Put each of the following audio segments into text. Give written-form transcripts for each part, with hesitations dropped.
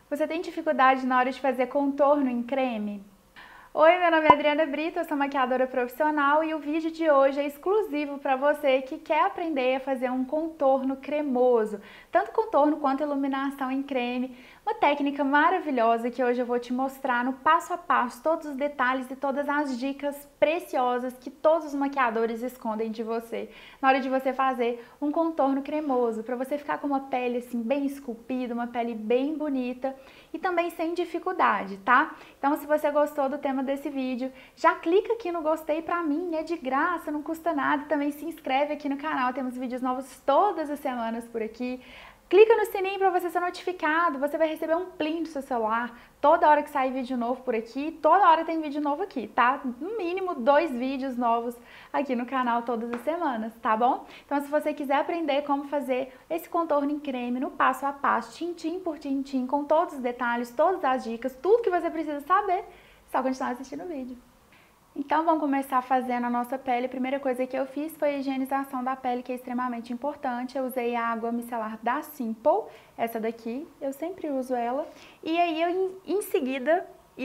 Você tem dificuldade na hora de fazer contorno em creme? Oi, meu nome é Adriana Brito, eu sou maquiadora profissional e o vídeo de hoje é exclusivo para você que quer aprender a fazer um contorno cremoso, tanto contorno quanto iluminação em creme, uma técnica maravilhosa que hoje eu vou te mostrar no passo a passo, todos os detalhes e todas as dicas preciosas que todos os maquiadores escondem de você, na hora de você fazer um contorno cremoso, para você ficar com uma pele assim bem esculpida, uma pele bem bonita e também sem dificuldade, tá? Então, se você gostou do tema desse vídeo, já clica aqui no gostei pra mim, é de graça, não custa nada. Também se inscreve aqui no canal, temos vídeos novos todas as semanas por aqui. Clica no sininho para você ser notificado, você vai receber um plim do seu celular toda hora que sair vídeo novo por aqui, toda hora tem vídeo novo aqui, tá? No mínimo 2 vídeos novos aqui no canal todas as semanas, tá bom? Então se você quiser aprender como fazer esse contorno em creme no passo a passo, tintim por tintim, com todos os detalhes, todas as dicas, tudo que você precisa saber, só continuar assistindo o vídeo. Então vamos começar fazendo a nossa pele. A primeira coisa que eu fiz foi a higienização da pele, que é extremamente importante. Eu usei a água micelar da Simple, essa daqui, eu sempre uso ela. E aí eu em seguida,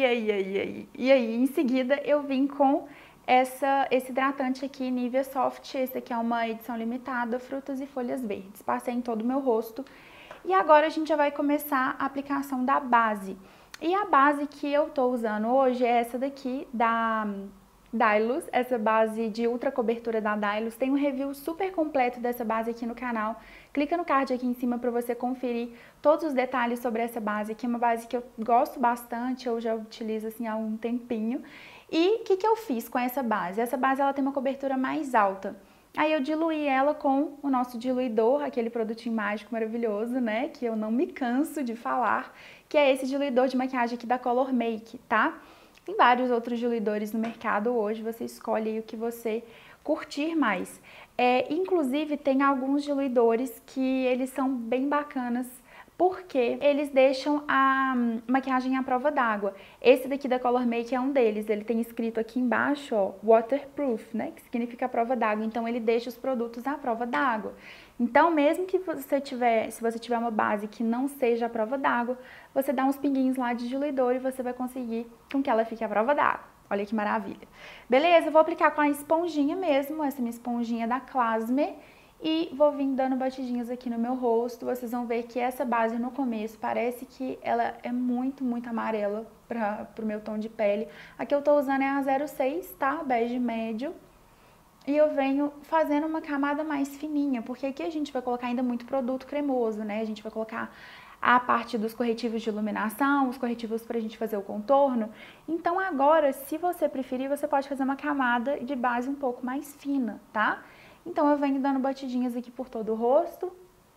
em seguida eu vim com esse hidratante aqui, Nivea Soft. Esse aqui é uma edição limitada, frutas e folhas verdes. Passei em todo o meu rosto. E agora a gente já vai começar a aplicação da base. E a base que eu tô usando hoje é essa daqui, da Dylos, essa base de ultra cobertura da Dylos. Tem um review super completo dessa base aqui no canal. Clica no card aqui em cima para você conferir todos os detalhes sobre essa base, que é uma base que eu gosto bastante, eu já utilizo assim há um tempinho. E o que eu fiz com essa base? Essa base ela tem uma cobertura mais alta. Aí eu diluí ela com o nosso diluidor, aquele produtinho mágico maravilhoso, né? Que eu não me canso de falar, que é esse diluidor de maquiagem aqui da Color Make, tá? Tem vários outros diluidores no mercado hoje, você escolhe aí o que você curtir mais. Inclusive tem alguns diluidores que eles são bem bacanas, porque eles deixam a maquiagem à prova d'água. Esse daqui da Color Make é um deles, ele tem escrito aqui embaixo, ó, waterproof, né, que significa a prova d'água, então ele deixa os produtos à prova d'água. Então, mesmo que se você tiver uma base que não seja à prova d'água, você dá uns pinguinhos lá de diluidor e você vai conseguir com que ela fique à prova d'água. Olha que maravilha. Beleza, eu vou aplicar com a esponjinha mesmo, essa minha esponjinha da Clasme. E vou vir dando batidinhas aqui no meu rosto. Vocês vão ver que essa base no começo parece que ela é muito amarela pro meu tom de pele. A que eu tô usando é a 06, tá? Bege médio. E eu venho fazendo uma camada mais fininha, porque aqui a gente vai colocar ainda muito produto cremoso, né? A gente vai colocar a parte dos corretivos de iluminação, os corretivos pra gente fazer o contorno. Então agora, se você preferir, você pode fazer uma camada de base um pouco mais fina, tá? Então, eu venho dando batidinhas aqui por todo o rosto,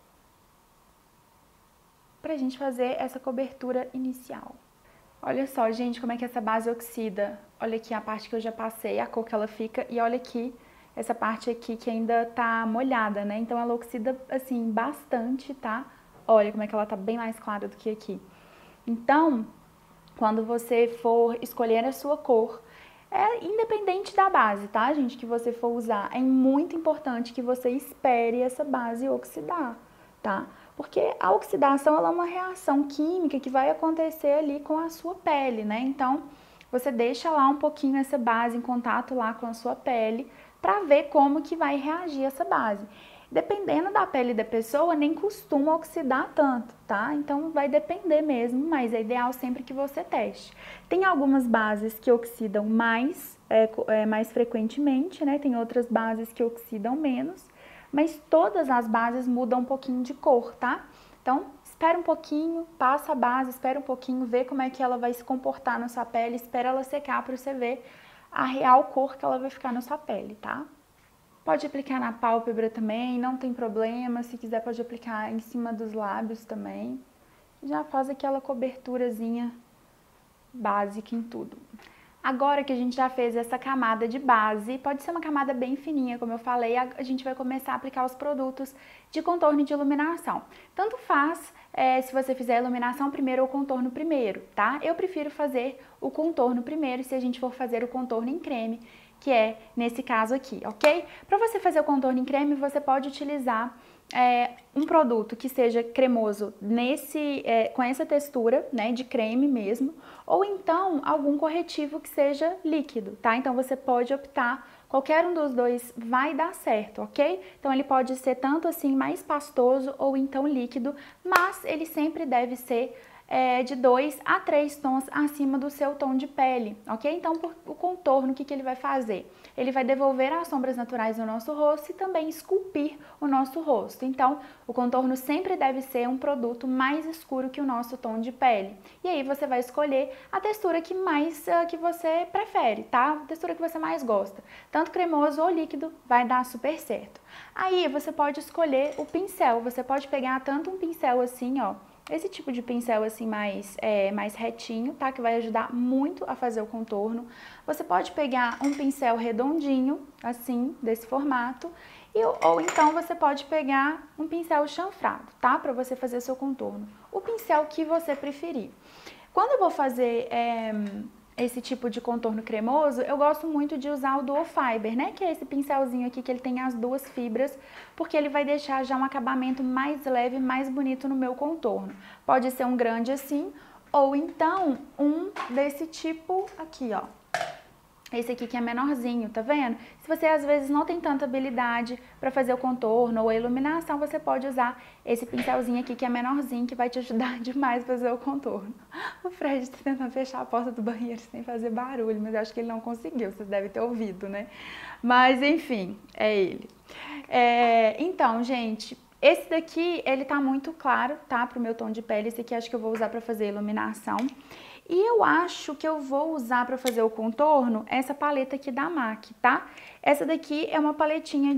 pra gente fazer essa cobertura inicial. Olha só, gente, como é que essa base oxida. Olha aqui a parte que eu já passei, a cor que ela fica, e olha aqui, essa parte aqui que ainda tá molhada, né? Então, ela oxida, assim, bastante, tá? Olha como é que ela tá bem mais clara do que aqui. Então, quando você for escolher a sua cor, independente da base, tá, gente, que você for usar, é muito importante que você espere essa base oxidar, tá? Porque a oxidação, ela é uma reação química que vai acontecer ali com a sua pele, né? Então, você deixa lá um pouquinho essa base em contato lá com a sua pele pra ver como que vai reagir essa base. Dependendo da pele da pessoa, nem costuma oxidar tanto, tá? Então, vai depender mesmo, mas é ideal sempre que você teste. Tem algumas bases que oxidam mais frequentemente, né? Tem outras bases que oxidam menos, mas todas as bases mudam um pouquinho de cor, tá? Então, espera um pouquinho, passa a base, espera um pouquinho, vê como é que ela vai se comportar na sua pele, espera ela secar para você ver a real cor que ela vai ficar na sua pele, tá? Pode aplicar na pálpebra também, não tem problema. Se quiser, pode aplicar em cima dos lábios também. Já faz aquela coberturazinha básica em tudo. Agora que a gente já fez essa camada de base, pode ser uma camada bem fininha, como eu falei, a gente vai começar a aplicar os produtos de contorno e de iluminação. Tanto faz se você fizer a iluminação primeiro ou o contorno primeiro, tá? Eu prefiro fazer o contorno primeiro se a gente for fazer o contorno em creme, que é nesse caso aqui, ok? Para você fazer o contorno em creme, você pode utilizar um produto que seja cremoso com essa textura, né, de creme mesmo, ou então algum corretivo que seja líquido, tá? Então você pode optar, qualquer um dos dois vai dar certo, ok? Então ele pode ser tanto assim mais pastoso ou então líquido, mas ele sempre deve ser de 2 a 3 tons acima do seu tom de pele, ok? Então, o contorno, o que ele vai fazer? Ele vai devolver as sombras naturais no nosso rosto e também esculpir o nosso rosto. Então, o contorno sempre deve ser um produto mais escuro que o nosso tom de pele. E aí você vai escolher a textura que você prefere, tá? A textura que você mais gosta. Tanto cremoso ou líquido vai dar super certo. Aí você pode escolher o pincel. Você pode pegar tanto um pincel assim, ó, esse tipo de pincel assim mais retinho, tá? Que vai ajudar muito a fazer o contorno. Você pode pegar um pincel redondinho, assim, desse formato, ou então você pode pegar um pincel chanfrado, tá? Pra você fazer seu contorno. O pincel que você preferir. Quando eu vou fazer esse tipo de contorno cremoso, eu gosto muito de usar o Duo Fiber, né? Que é esse pincelzinho aqui que ele tem as duas fibras, porque ele vai deixar já um acabamento mais leve, mais bonito no meu contorno. Pode ser um grande assim, ou então um desse tipo aqui, ó. Esse aqui que é menorzinho, tá vendo? Se você às vezes não tem tanta habilidade para fazer o contorno ou a iluminação, você pode usar esse pincelzinho aqui que é menorzinho, que vai te ajudar demais a fazer o contorno. O Fred tá tentando fechar a porta do banheiro sem fazer barulho, mas eu acho que ele não conseguiu, vocês devem ter ouvido, né? Mas enfim, é ele. Então, gente, esse daqui, ele tá muito claro, tá? Pro meu tom de pele, esse aqui acho que eu vou usar pra fazer iluminação. E eu acho que eu vou usar para fazer o contorno essa paleta aqui da MAC, tá? Essa daqui é uma paletinha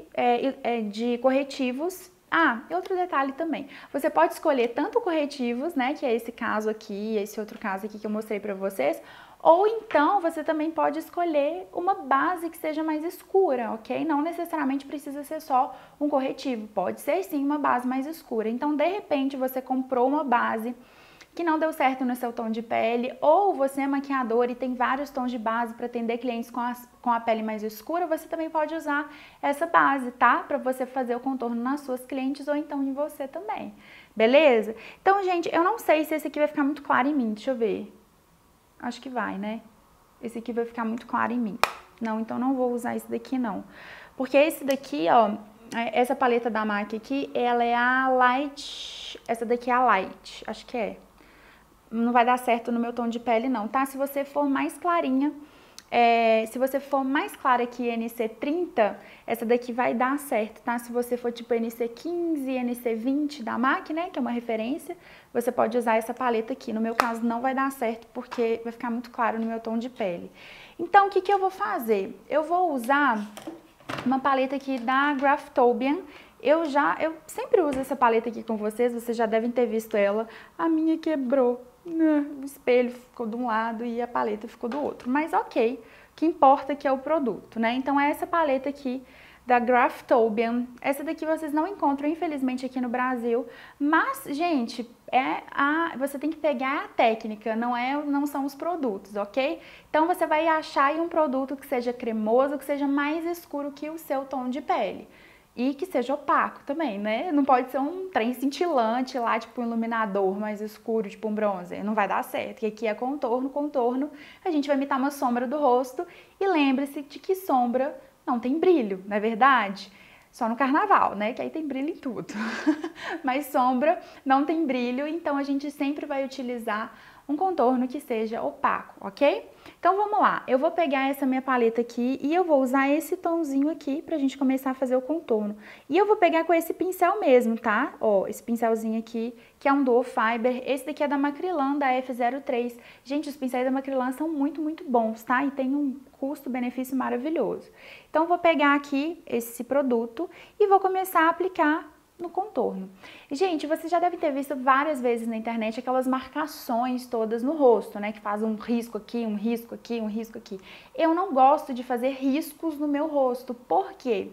de corretivos. Ah, e outro detalhe também. Você pode escolher tanto corretivos, né, que é esse caso aqui, esse outro caso aqui que eu mostrei para vocês, ou então você também pode escolher uma base que seja mais escura, ok? Não necessariamente precisa ser só um corretivo, pode ser sim uma base mais escura. Então, de repente, você comprou uma base que não deu certo no seu tom de pele, ou você é maquiador e tem vários tons de base para atender clientes com a pele mais escura, você também pode usar essa base, tá? Para você fazer o contorno nas suas clientes ou então em você também, beleza? Então, gente, eu não sei se esse aqui vai ficar muito claro em mim, deixa eu ver. Acho que vai, né? Esse aqui vai ficar muito claro em mim. Não, então não vou usar esse daqui não. Porque esse daqui, ó, essa paleta da MAC aqui, ela é a Light, essa daqui é a Light, acho que é. Não vai dar certo no meu tom de pele não, tá? Se você for mais clarinha, se você for mais clara que NC30, essa daqui vai dar certo, tá? Se você for tipo NC15, NC20 da MAC, né, que é uma referência, você pode usar essa paleta aqui. No meu caso não vai dar certo porque vai ficar muito claro no meu tom de pele. Então, o que eu vou fazer? Eu vou usar uma paleta aqui da Graftobian. Eu sempre uso essa paleta aqui com vocês já devem ter visto ela. A minha quebrou. O espelho ficou de um lado e a paleta ficou do outro, mas ok, o que importa é que é o produto, né? Então é essa paleta aqui da Graftobian, essa daqui vocês não encontram infelizmente aqui no Brasil, mas gente, você tem que pegar a técnica, não são os produtos, ok? Então você vai achar aí um produto que seja cremoso, que seja mais escuro que o seu tom de pele. E que seja opaco também, né? Não pode ser um trem cintilante lá, tipo um iluminador mais escuro, tipo um bronzer. Não vai dar certo, porque aqui é contorno, a gente vai imitar uma sombra do rosto. E lembre-se de que sombra não tem brilho, não é verdade? Só no carnaval, né? Que aí tem brilho em tudo. Mas sombra não tem brilho, então a gente sempre vai utilizar um contorno que seja opaco, ok? Então vamos lá, eu vou pegar essa minha paleta aqui e eu vou usar esse tomzinho aqui pra gente começar a fazer o contorno. E eu vou pegar com esse pincel mesmo, tá? Ó, esse pincelzinho aqui, que é um Duo Fiber, esse daqui é da Macrylan, da F03. Gente, os pincéis da Macrylan são muito, muito bons, tá? E tem um custo-benefício maravilhoso. Então eu vou pegar aqui esse produto e vou começar a aplicar no contorno. Gente, vocês já devem ter visto várias vezes na internet aquelas marcações todas no rosto, né? Que faz um risco aqui, um risco aqui, um risco aqui. Eu não gosto de fazer riscos no meu rosto. Por quê?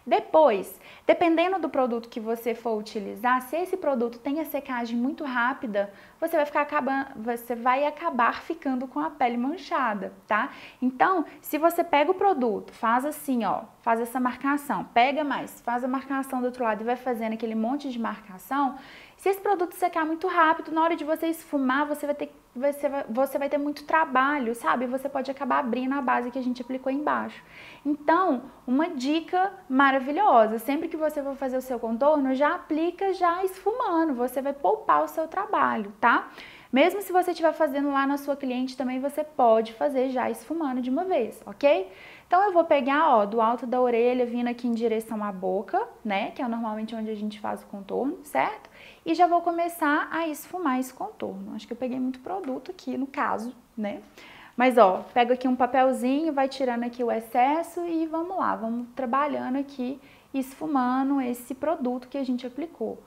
Depois, dependendo do produto que você for utilizar, se esse produto tem a secagem muito rápida, você vai acabar ficando com a pele manchada, tá? Então, se você pega o produto, faz assim, ó, faz essa marcação, pega mais, faz a marcação do outro lado e vai fazendo aquele monte de marcação, se esse produto secar muito rápido, na hora de você esfumar, você vai ter muito trabalho, sabe? Você pode acabar abrindo a base que a gente aplicou embaixo. Então, uma dica maravilhosa, sempre que você for fazer o seu contorno, já aplica já esfumando, você vai poupar o seu trabalho, tá? Mesmo se você estiver fazendo lá na sua cliente também, você pode fazer já esfumando de uma vez, ok? Então eu vou pegar, ó, do alto da orelha, vindo aqui em direção à boca, né? Que é normalmente onde a gente faz o contorno, certo? E já vou começar a esfumar esse contorno. Acho que eu peguei muito produto aqui, no caso, né? Mas, ó, pega aqui um papelzinho, vai tirando aqui o excesso e vamos lá, vamos trabalhando aqui, esfumando esse produto que a gente aplicou.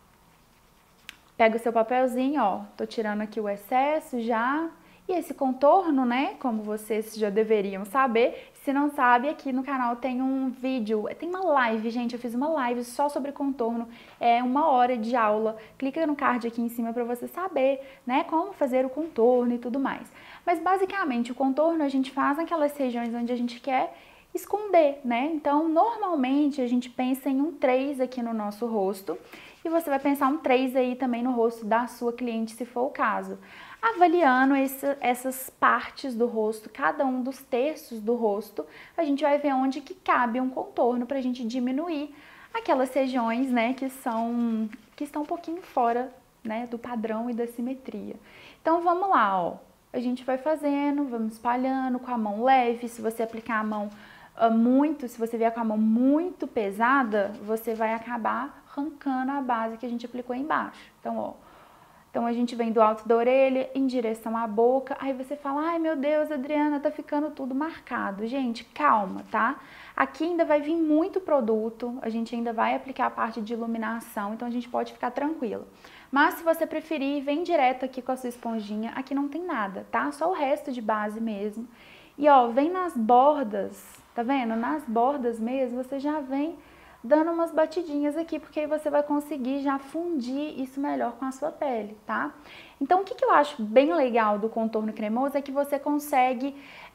Pega o seu papelzinho, ó, tô tirando aqui o excesso já. E esse contorno, né, como vocês já deveriam saber, se não sabe, aqui no canal tem um vídeo, tem uma live, gente, eu fiz uma live só sobre contorno, é 1 hora de aula, clica no card aqui em cima para você saber, né, como fazer o contorno e tudo mais. Mas basicamente o contorno a gente faz naquelas regiões onde a gente quer esconder, né, então normalmente a gente pensa em um 3 aqui no nosso rosto, e você vai pensar um 3 aí também no rosto da sua cliente, se for o caso. Avaliando essas partes do rosto, cada um dos terços do rosto, a gente vai ver onde que cabe um contorno para a gente diminuir aquelas regiões, né, que estão um pouquinho fora, né, do padrão e da simetria. Então vamos lá, ó. A gente vai fazendo, vamos espalhando com a mão leve. Se você aplicar a mão se você vier com a mão muito pesada, você vai acabar arrancando a base que a gente aplicou embaixo. Então, ó. Então, a gente vem do alto da orelha em direção à boca. Aí você fala, ai meu Deus, Adriana, tá ficando tudo marcado. Gente, calma, tá? Aqui ainda vai vir muito produto, a gente ainda vai aplicar a parte de iluminação, então a gente pode ficar tranquila. Mas se você preferir, vem direto aqui com a sua esponjinha. Aqui não tem nada, tá? Só o resto de base mesmo. E ó, vem nas bordas, tá vendo? Nas bordas mesmo, você já vem dando umas batidinhas aqui, porque aí você vai conseguir já fundir isso melhor com a sua pele, tá? Então, o que eu acho bem legal do contorno cremoso é que você consegue,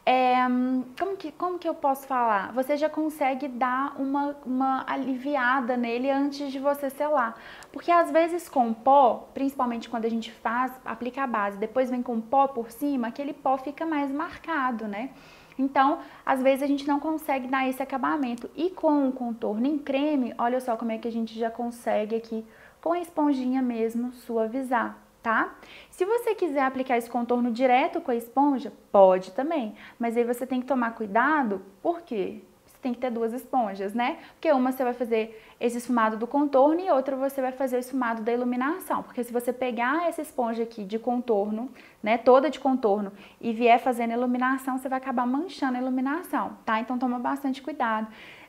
como que eu posso falar? Você já consegue dar uma aliviada nele antes de você selar. Porque às vezes com pó, principalmente quando a gente aplica a base, depois vem com pó por cima, aquele pó fica mais marcado, né? Então, às vezes a gente não consegue dar esse acabamento. E com o contorno em creme, olha só como é que a gente já consegue aqui, com a esponjinha mesmo, suavizar, tá? Se você quiser aplicar esse contorno direto com a esponja, pode também. Mas aí você tem que tomar cuidado, por quê? Você tem que ter 2 esponjas, né? Porque uma você vai fazer esse esfumado do contorno e outra você vai fazer o esfumado da iluminação. Porque se você pegar essa esponja aqui de contorno, né, toda de contorno, e vier fazendo iluminação, você vai acabar manchando a iluminação, tá? Então toma bastante cuidado.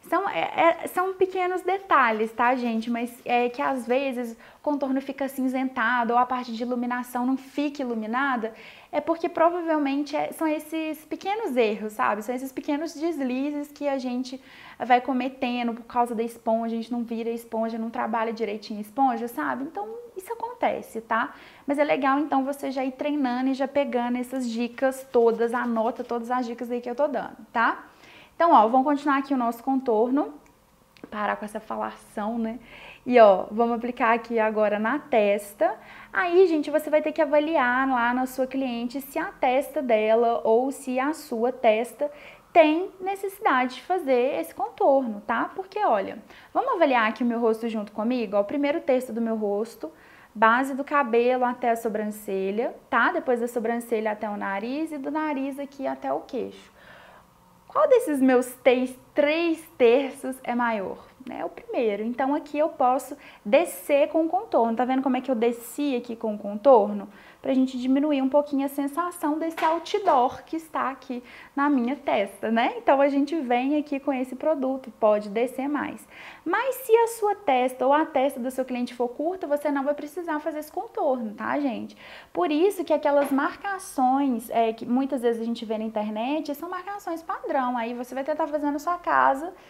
São pequenos detalhes, tá, gente? Mas é que às vezes o contorno fica acinzentado ou a parte de iluminação não fica iluminada, é porque provavelmente são esses pequenos erros, sabe? São esses pequenos deslizes que a gente vai cometendo por causa da esponja, a gente não vira a esponja, não trabalha direitinho a esponja, sabe? Então, isso acontece, tá? Mas é legal, então, você já ir treinando e já pegando essas dicas todas, anota todas as dicas aí que eu tô dando, tá? Então, ó, vamos continuar aqui o nosso contorno, parar com essa falação, né? E, ó, vamos aplicar aqui agora na testa. Aí, gente, você vai ter que avaliar lá na sua cliente se a testa dela ou se a sua testa tem necessidade de fazer esse contorno, tá? Porque, olha, vamos avaliar aqui o meu rosto junto comigo? Ó, o primeiro terço do meu rosto, base do cabelo até a sobrancelha, tá? Depois da sobrancelha até o nariz e do nariz aqui até o queixo. Qual desses meus 3 terços é maior? É o primeiro. Então, aqui eu posso descer com o contorno. Tá vendo como é que eu desci aqui com o contorno? Pra gente diminuir um pouquinho a sensação desse outdoor que está aqui na minha testa, né? Então, a gente vem aqui com esse produto, pode descer mais. Mas se a sua testa ou a testa do seu cliente for curta, você não vai precisar fazer esse contorno, tá, gente? Por isso que aquelas marcações que muitas vezes a gente vê na internet são marcações padrão. Aí você vai tentar fazer na sua casa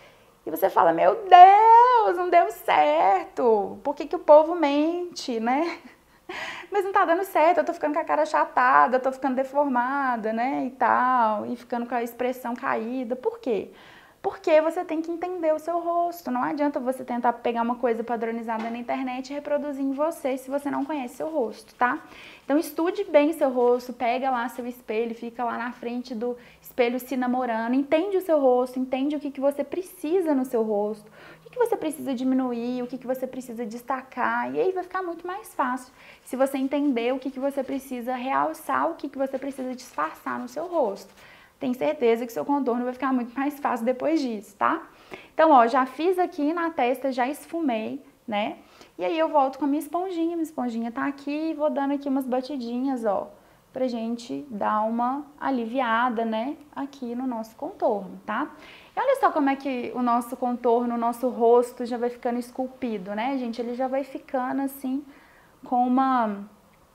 E você fala, meu Deus, não deu certo. Por que que o povo mente, né? Mas não tá dando certo, eu tô ficando com a cara achatada, eu tô ficando deformada, né, e tal, e ficando com a expressão caída. Por quê? Porque você tem que entender o seu rosto. Não adianta você tentar pegar uma coisa padronizada na internet e reproduzir em você se você não conhece seu rosto, tá? Então estude bem seu rosto, pega lá seu espelho, fica lá na frente do espelho se namorando, entende o seu rosto, entende o que você precisa no seu rosto, o que você precisa diminuir, o que você precisa destacar, e aí vai ficar muito mais fácil se você entender o que você precisa realçar, o que você precisa disfarçar no seu rosto. Tenho certeza que seu contorno vai ficar muito mais fácil depois disso, tá? Então, ó, já fiz aqui na testa, já esfumei, né? E aí eu volto com a minha esponjinha tá aqui e vou dando aqui umas batidinhas, ó, pra gente dar uma aliviada, né, aqui no nosso contorno, tá? E olha só como é que o nosso contorno, o nosso rosto já vai ficando esculpido, né, gente? Ele já vai ficando assim, com uma...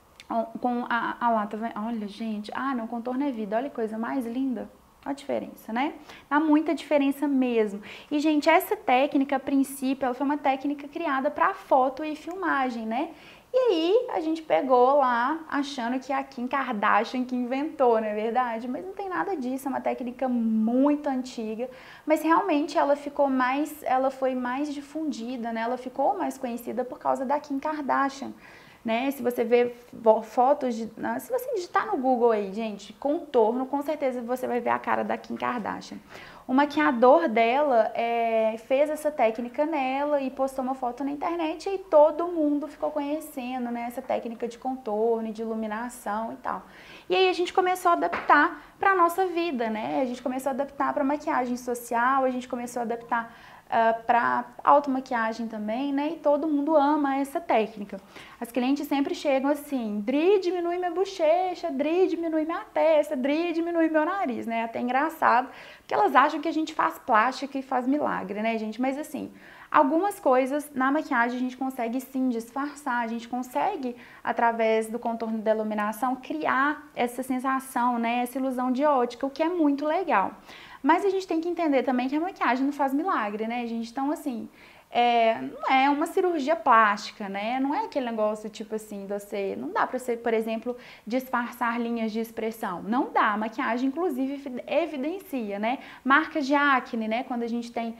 lá, tá vendo? Olha, gente, não, contorno é vida, olha que coisa mais linda. Olha a diferença, né? Dá muita diferença mesmo. E, gente, essa técnica, a princípio, ela foi uma técnica criada para foto e filmagem, né? E aí, a gente pegou lá, achando que é a Kim Kardashian que inventou, não é verdade? Mas não tem nada disso, é uma técnica muito antiga. Mas, realmente, ela foi mais difundida, né? Ela ficou mais conhecida por causa da Kim Kardashian. Né? Se você ver fotos, se você digitar no Google aí, gente, contorno, com certeza você vai ver a cara da Kim Kardashian. O maquiador dela fez essa técnica nela e postou uma foto na internet e todo mundo ficou conhecendo, né, essa técnica de contorno, de iluminação e tal. E aí a gente começou a adaptar para a nossa vida, né? A gente começou a adaptar para maquiagem social, a gente começou a adaptar para automaquiagem também, né? E todo mundo ama essa técnica. As clientes sempre chegam assim, Dri, diminui minha bochecha, Dri, diminui minha testa, Dri, diminui meu nariz, né? Até engraçado, porque elas acham que a gente faz plástica e faz milagre, né, gente? Mas assim, algumas coisas na maquiagem a gente consegue sim disfarçar, a gente consegue, através do contorno da iluminação, criar essa sensação, né? Essa ilusão de ótica, o que é muito legal. Mas a gente tem que entender também que a maquiagem não faz milagre, né, gente? Então, assim, não é uma cirurgia plástica, né? Não é aquele negócio, tipo assim, não dá pra você, por exemplo, disfarçar linhas de expressão. Não dá. A maquiagem, inclusive, evidencia, né? Marcas de acne, né? Quando a gente tem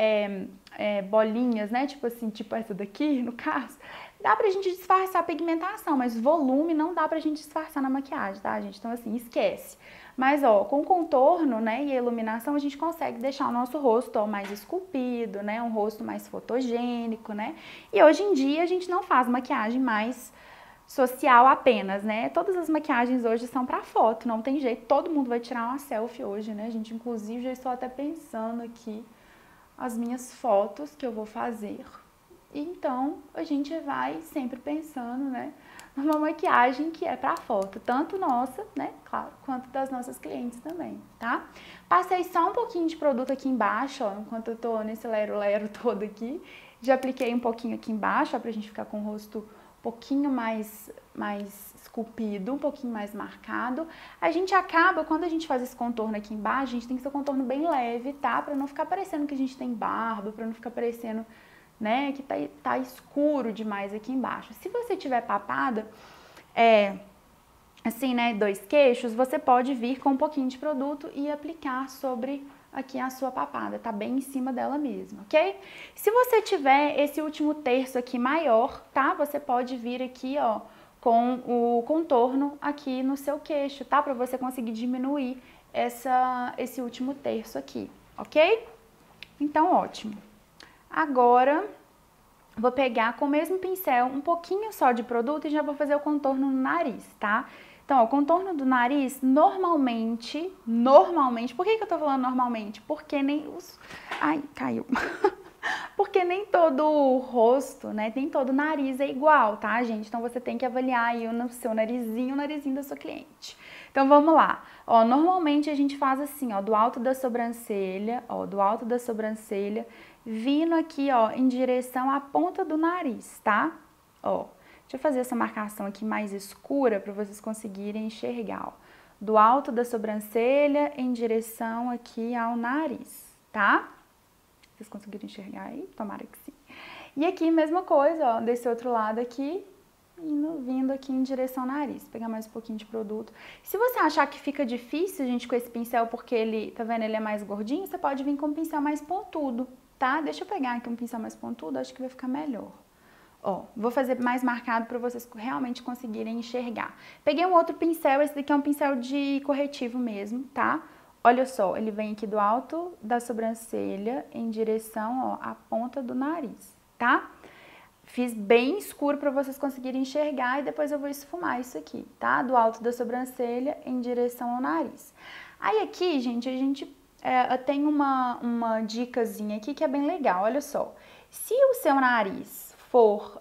bolinhas, né? Tipo assim, tipo essa daqui, no caso. Dá pra gente disfarçar a pigmentação, mas volume não dá pra gente disfarçar na maquiagem, tá, gente? Então, assim, esquece. Mas, ó, com contorno, né, e iluminação, a gente consegue deixar o nosso rosto, ó, mais esculpido, né, um rosto mais fotogênico, né? E hoje em dia a gente não faz maquiagem mais social apenas, né? Todas as maquiagens hoje são pra foto, não tem jeito. Todo mundo vai tirar uma selfie hoje, né, gente? Inclusive, já estou até pensando aqui as minhas fotos que eu vou fazer. Então, a gente vai sempre pensando, né, numa maquiagem que é pra foto, tanto nossa, né, claro, quanto das nossas clientes também, tá? Passei só um pouquinho de produto aqui embaixo, ó, enquanto eu tô nesse lero-lero todo aqui. Já apliquei um pouquinho aqui embaixo, ó, pra gente ficar com o rosto um pouquinho mais esculpido, um pouquinho mais marcado. A gente acaba, quando a gente faz esse contorno aqui embaixo, a gente tem que ser um contorno bem leve, tá? Pra não ficar parecendo que a gente tem barba, pra não ficar parecendo, né, que tá escuro demais aqui embaixo. Se você tiver papada, assim, né, dois queixos, você pode vir com um pouquinho de produto e aplicar sobre aqui a sua papada, tá bem em cima dela mesmo, ok? Se você tiver esse último terço aqui maior, tá, você pode vir aqui, ó, com o contorno aqui no seu queixo, tá, pra você conseguir diminuir esse último terço aqui, ok? Então, ótimo. Agora, vou pegar com o mesmo pincel um pouquinho só de produto e já vou fazer o contorno no nariz, tá? Então, ó, o contorno do nariz, normalmente, por que eu tô falando normalmente? Porque nem os... Ai, caiu. Porque nem todo o rosto, né, nem todo o nariz é igual, tá, gente? Então, você tem que avaliar aí o seu narizinho, o narizinho da sua cliente. Então, vamos lá. Ó, normalmente a gente faz assim, ó, do alto da sobrancelha, vindo aqui, ó, em direção à ponta do nariz, tá? Ó, deixa eu fazer essa marcação aqui mais escura para vocês conseguirem enxergar, ó. Do alto da sobrancelha em direção aqui ao nariz, tá? Vocês conseguiram enxergar aí? Tomara que sim. E aqui, mesma coisa, ó, desse outro lado aqui, vindo aqui em direção ao nariz. Vou pegar mais um pouquinho de produto. Se você achar que fica difícil, gente, com esse pincel, porque ele, tá vendo, ele é mais gordinho, você pode vir com um pincel mais pontudo, tá? Deixa eu pegar aqui um pincel mais pontudo, acho que vai ficar melhor. Ó, vou fazer mais marcado para vocês realmente conseguirem enxergar. Peguei um outro pincel, esse daqui é um pincel de corretivo mesmo, tá? Olha só, ele vem aqui do alto da sobrancelha em direção, ó, à ponta do nariz, tá? Fiz bem escuro para vocês conseguirem enxergar e depois eu vou esfumar isso aqui, tá? Do alto da sobrancelha em direção ao nariz. Aí aqui, gente, eu tenho uma dicasinha aqui que é bem legal, olha só. Se o seu nariz for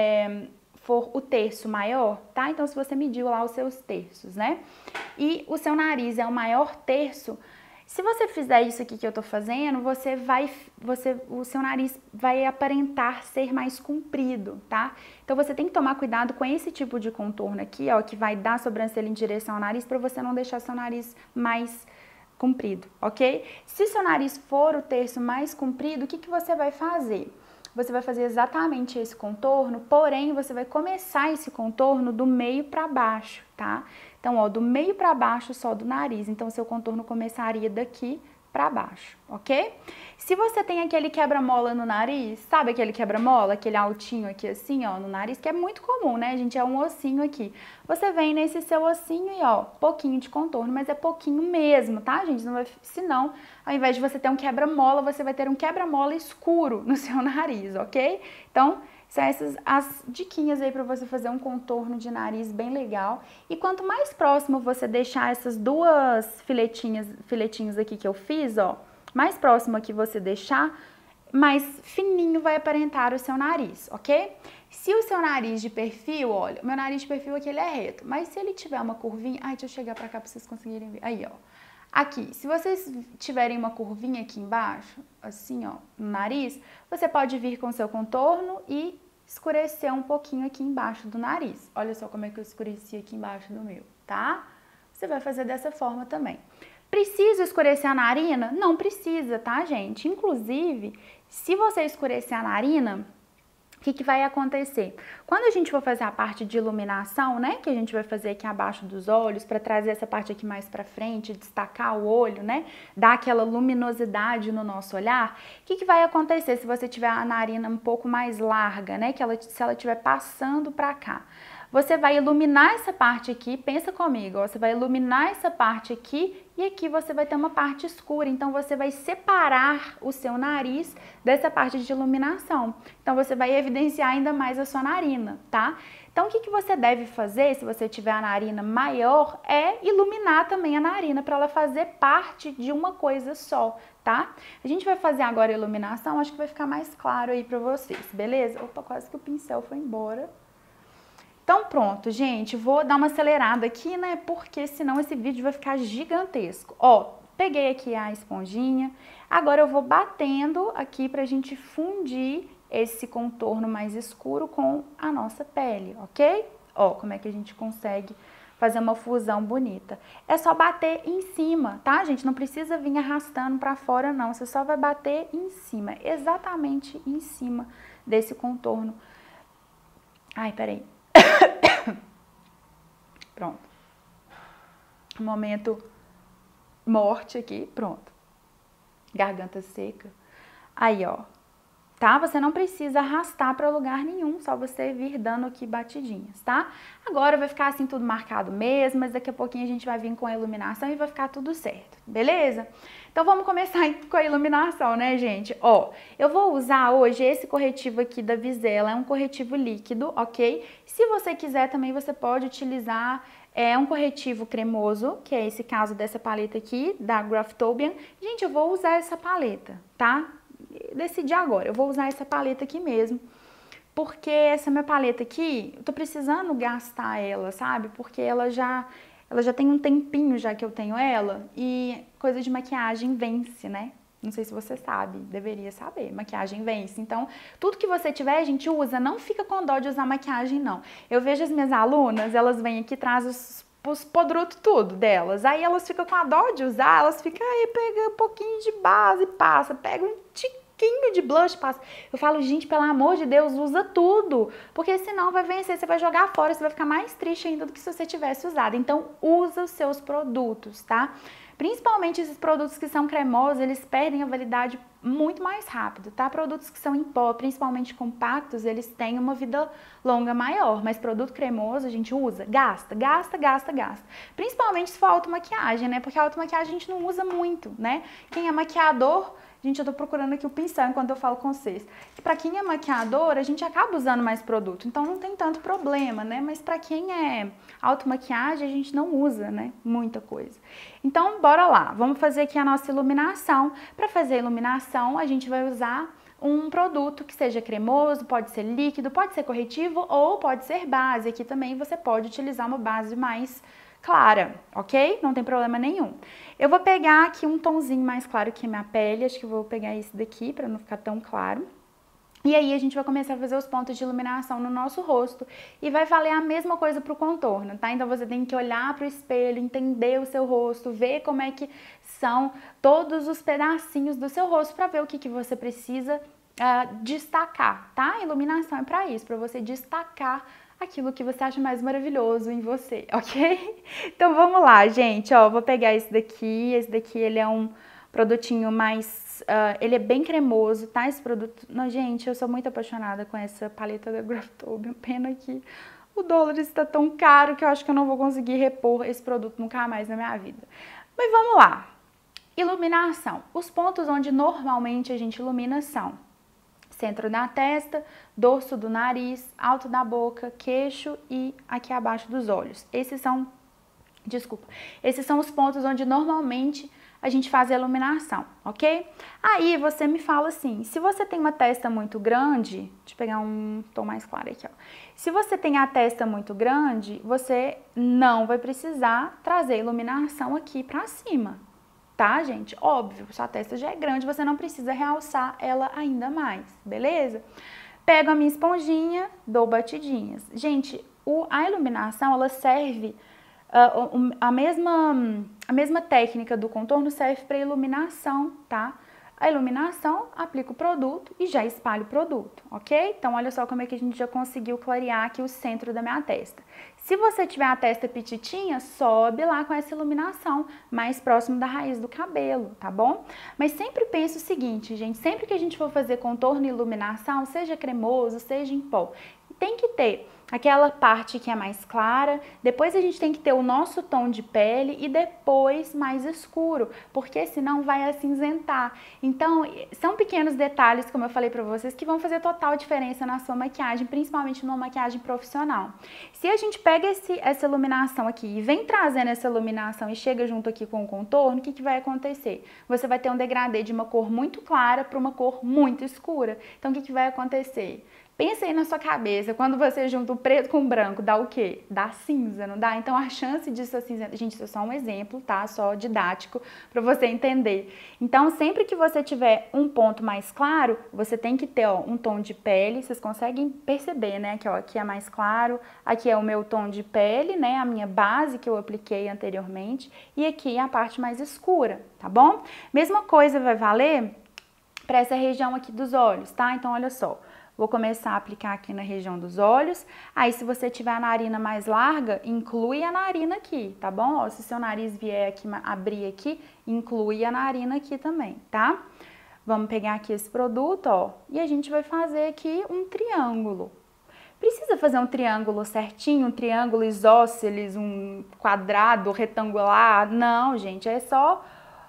o terço maior, tá? Então, se você mediu lá os seus terços, né? E o seu nariz é o maior terço, se você fizer isso aqui que eu tô fazendo, o seu nariz vai aparentar ser mais comprido, tá? Então, você tem que tomar cuidado com esse tipo de contorno aqui, ó, que vai dar a sobrancelha em direção ao nariz, pra você não deixar seu nariz mais comprido, ok? Se seu nariz for o terço mais comprido, o que você vai fazer? Você vai fazer exatamente esse contorno, porém, você vai começar esse contorno do meio para baixo, tá? Então, ó, do meio para baixo só do nariz. Então, seu contorno começaria daqui para baixo, ok? Se você tem aquele quebra-mola no nariz, sabe aquele quebra-mola, aquele altinho aqui assim, ó, no nariz, que é muito comum, né, gente? É um ossinho aqui. Você vem nesse seu ossinho e, ó, pouquinho de contorno, mas é pouquinho mesmo, tá, gente? Não vai, senão, ao invés de você ter um quebra-mola, você vai ter um quebra-mola escuro no seu nariz, ok? Então, são essas as diquinhas aí para você fazer um contorno de nariz bem legal. E quanto mais próximo você deixar essas duas filetinhos aqui que eu fiz, ó, mais próximo que você deixar, mais fininho vai aparentar o seu nariz, ok? Se o seu nariz de perfil, olha, o meu nariz de perfil aqui ele é reto, mas se ele tiver uma curvinha, ai, deixa eu chegar pra cá pra vocês conseguirem ver, aí, ó. Aqui, se vocês tiverem uma curvinha aqui embaixo, assim, ó, no nariz, você pode vir com o seu contorno e escurecer um pouquinho aqui embaixo do nariz. Olha só como é que eu escureci aqui embaixo do meu, tá? Você vai fazer dessa forma também. Precisa escurecer a narina? Não precisa, tá, gente? Inclusive, se você escurecer a narina, o que vai acontecer? Quando a gente for fazer a parte de iluminação, né, que a gente vai fazer aqui abaixo dos olhos, para trazer essa parte aqui mais pra frente, destacar o olho, né, dar aquela luminosidade no nosso olhar, o que vai acontecer se você tiver a narina um pouco mais larga, né, se ela estiver passando pra cá? Você vai iluminar essa parte aqui, pensa comigo, ó, você vai iluminar essa parte aqui e aqui você vai ter uma parte escura, então você vai separar o seu nariz dessa parte de iluminação. Então você vai evidenciar ainda mais a sua narina, tá? Então o que você deve fazer se você tiver a narina maior é iluminar também a narina para ela fazer parte de uma coisa só, tá? A gente vai fazer agora a iluminação, acho que vai ficar mais claro aí para vocês, beleza? Opa, quase que o pincel foi embora. Então pronto, gente, vou dar uma acelerada aqui, né, porque senão esse vídeo vai ficar gigantesco. Ó, peguei aqui a esponjinha, agora eu vou batendo aqui pra gente fundir esse contorno mais escuro com a nossa pele, ok? Ó, como é que a gente consegue fazer uma fusão bonita. É só bater em cima, tá, gente? Não precisa vir arrastando pra fora, não, você só vai bater em cima, exatamente em cima desse contorno. Ai, peraí. Pronto. Momento morte aqui, pronto. Garganta seca. Aí, ó. Tá? Você não precisa arrastar para lugar nenhum, só você vir dando aqui batidinhas, tá? Agora vai ficar assim tudo marcado mesmo, mas daqui a pouquinho a gente vai vir com a iluminação e vai ficar tudo certo, beleza? Então vamos começar com a iluminação, né, gente? Ó, eu vou usar hoje esse corretivo aqui da Visela, é um corretivo líquido, ok? Se você quiser também você pode utilizar um corretivo cremoso, que é esse caso dessa paleta aqui, da Graftobian. Gente, eu vou usar essa paleta, tá? Decidi agora, eu vou usar essa paleta aqui mesmo, porque essa minha paleta aqui, eu tô precisando gastar ela, sabe? Porque ela já tem um tempinho já que eu tenho ela, e coisa de maquiagem vence, né? Não sei se você sabe, deveria saber, maquiagem vence. Então, tudo que você tiver, a gente usa, não fica com dó de usar maquiagem, não. Eu vejo as minhas alunas, elas vêm aqui, trazem os podrutos tudo delas, aí elas ficam com a dó de usar, elas ficam aí, pega um pouquinho de base, passa, pega um tic pouquinho de blush, passa. Eu falo, gente, pelo amor de Deus, usa tudo, porque senão vai vencer, você vai jogar fora, você vai ficar mais triste ainda do que se você tivesse usado. Então, usa os seus produtos, tá? Principalmente esses produtos que são cremosos, eles perdem a validade muito mais rápido, tá? Produtos que são em pó, principalmente compactos, eles têm uma vida longa maior, mas produto cremoso a gente usa, gasta. Principalmente se for automaquiagem, né? Porque a automaquiagem a gente não usa muito, né? Quem é maquiador, gente, eu tô procurando aqui o pincel enquanto eu falo com vocês. Pra quem é maquiador, a gente acaba usando mais produto, então não tem tanto problema, né? Mas pra quem é automaquiagem, a gente não usa, né? Muita coisa. Então, bora lá. Vamos fazer aqui a nossa iluminação. Pra fazer a iluminação, a gente vai usar um produto que seja cremoso, pode ser líquido, pode ser corretivo ou pode ser base. Aqui também você pode utilizar uma base mais clara, ok? Não tem problema nenhum. Eu vou pegar aqui um tomzinho mais claro que a minha pele, acho que eu vou pegar esse daqui para não ficar tão claro. E aí a gente vai começar a fazer os pontos de iluminação no nosso rosto e vai valer a mesma coisa para o contorno, tá? Então você tem que olhar para o espelho, entender o seu rosto, ver como é que são todos os pedacinhos do seu rosto para ver o que você precisa destacar, tá? A iluminação é para isso, para você destacar aquilo que você acha mais maravilhoso em você, ok? Então vamos lá, gente, ó, vou pegar esse daqui ele é um produtinho mais, ele é bem cremoso, tá? Esse produto, não, gente, eu sou muito apaixonada com essa paleta da Graftobian, pena que o dólar está tão caro que eu acho que eu não vou conseguir repor esse produto nunca mais na minha vida. Mas vamos lá, iluminação, os pontos onde normalmente a gente ilumina são centro da testa, dorso do nariz, alto da boca, queixo e aqui abaixo dos olhos. Esses são os pontos onde normalmente a gente faz a iluminação, ok? Aí você me fala assim, se você tem uma testa muito grande, deixa eu pegar um tom mais claro aqui, ó. Se você tem a testa muito grande, você não vai precisar trazer iluminação aqui pra cima. Tá, gente? Óbvio, sua testa já é grande, você não precisa realçar ela ainda mais, beleza? Pego a minha esponjinha, dou batidinhas. Gente, a iluminação, ela serve, a mesma técnica do contorno serve para iluminação, tá? A iluminação, aplica o produto e já espalho o produto, ok? Então, olha só como é que a gente já conseguiu clarear aqui o centro da minha testa. Se você tiver a testa petitinha, sobe lá com essa iluminação mais próximo da raiz do cabelo, tá bom? Mas sempre pense o seguinte, gente, sempre que a gente for fazer contorno e iluminação, seja cremoso, seja em pó, tem que ter aquela parte que é mais clara, depois a gente tem que ter o nosso tom de pele e depois mais escuro, porque senão vai acinzentar. Então, são pequenos detalhes, como eu falei pra vocês, que vão fazer total diferença na sua maquiagem, principalmente numa maquiagem profissional. Se a gente pega essa iluminação aqui e vem trazendo essa iluminação e chega junto aqui com o contorno, o que vai acontecer? Você vai ter um degradê de uma cor muito clara para uma cor muito escura. Então, o que vai acontecer? Pensa aí na sua cabeça, quando você junta o preto com o branco, dá o quê? Dá cinza, não dá? Então a chance disso acinzentar, gente, isso é só um exemplo, tá? Só didático para você entender. Então sempre que você tiver um ponto mais claro, você tem que ter, ó, um tom de pele, vocês conseguem perceber, né? Que, ó, aqui é mais claro, aqui é o meu tom de pele, né? A minha base que eu apliquei anteriormente e aqui é a parte mais escura, tá bom? Mesma coisa vai valer para essa região aqui dos olhos, tá? Então olha só. Vou começar a aplicar aqui na região dos olhos. Aí, se você tiver a narina mais larga, inclui a narina aqui, tá bom? Ó, se seu nariz vier aqui, abrir aqui, inclui a narina aqui também, tá? Vamos pegar aqui esse produto, ó, e a gente vai fazer aqui um triângulo. Precisa fazer um triângulo certinho, um triângulo isósceles, um quadrado retangular? Não, gente, é só